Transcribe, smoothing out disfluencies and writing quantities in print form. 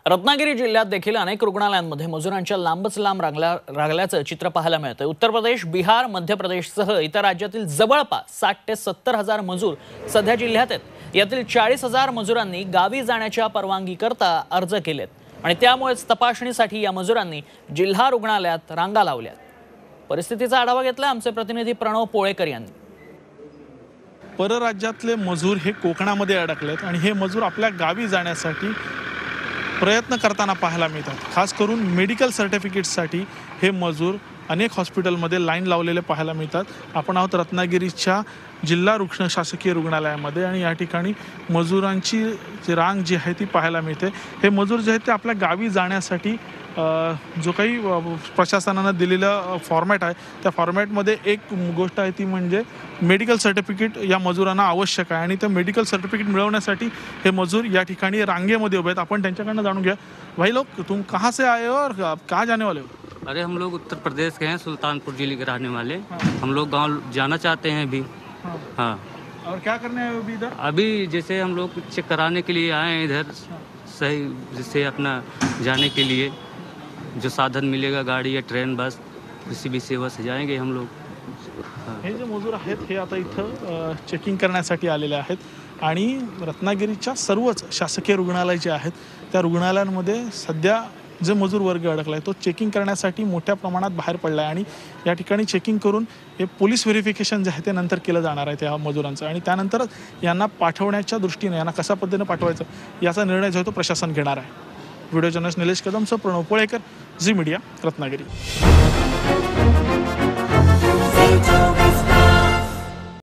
रत्नागिरी जिल्ह्यात देखील अनेक रुग्णालयांमध्ये मजुरांच्या लांबच लांब रांगल्याचं चित्र पाहायला मिळतं। उत्तर प्रदेश, बिहार, मध्य प्रदेशसह इतर राज्यातील जवळपास 60 ते 70 हजार मजूर सध्या जिल्ह्यात आहेत। यातील 40 हजार मजुरांनी गावी जाण्याच्या परवानगीकरता अर्ज केलेत आणि त्यामुळेच तपासणीसाठी या मजुरांनी जिल्हा रुग्णालयात रांगा लावल्यात। परिस्थितीचा आढावा घेतला आमचे प्रतिनिधी प्रणव पोळेकर यांनी। परराज्यातले मजूर हे कोकणामध्ये अडकलेत आणि हे मजूर आपल्या गावी जाण्यासाठी प्रयत्न करताना पाहायला मिळतात। खास करून मेडिकल सर्टिफिकेटसाठी हे मजूर अनेक हॉस्पिटलमध्ये लाईन लावलेले पाहायला मिळतात। आपण आहोत रत्नागिरीच्या जिल्हा शासकीय रुग्णालयामध्ये आणि या ठिकाणी मजुरांची जी रांग जी आहे ती पाहायला मिळते। हे मजूर जे आहेत ते आपल्या गावी जाण्यासाठी जो काही प्रशासनाने दिलेला फॉर्मॅट आहे त्या फॉर्मॅटमध्ये एक गोष्ट आहे ती म्हणजे मेडिकल सर्टिफिकेट या मजुरांना आवश्यक आहे आणि ते मेडिकल सर्टिफिकेट मिळवण्यासाठी हे मजूर या ठिकाणी रांगेमध्ये उभे आहेत। आपण त्यांच्याकडनं जाणून घ्या। भाई लोग, तुम कहाँ से आए हो और कहाँ जाने वाले हो? अरे हम लोग उत्तर प्रदेश के हैं, सुल्तानपुर जिले के रहने वाले। हम लोग गांव जाना चाहते हैं अभी। हाँ। और क्या करने आए हो अभी इधर? अभी जैसे हम लोग चेक कराने के लिए आए हैं इधर, सही जिससे अपना जाने के लिए जो साधन मिलेगा, गाड़ी या ट्रेन बस किसी भी सेवा से जाएंगे हम लोग। हे जे मजूर आहेत हे आता इथं चेकिंग करण्यासाठी आलेले आहेत आणि रत्नागिरीच्या सर्वच शासकीय रुग्णालय जे आहेत त्या रुग्णालयांमध्ये सध्या जे मजूर वर्ग अडकला आहे तो चेकिंग करण्यासाठी मोठ्या प्रमाणात बाहेर पडला आहे आणि या ठिकाणी चेकिंग करून हे पोलीस व्हेरिफिकेशन जे आहे ते नंतर केलं जाणार आहे त्या मजुरांचं आणि त्यानंतरच यांना पाठवण्याच्या दृष्टीने यांना कशा पद्धतीने पाठवायचं याचा निर्णय जो आहे तो प्रशासन घेणार आहे। व्हिडिओ जर्नलिस्ट निलेश कदमसह प्रणव पोळेकर, झी मीडिया, रत्नागिरी।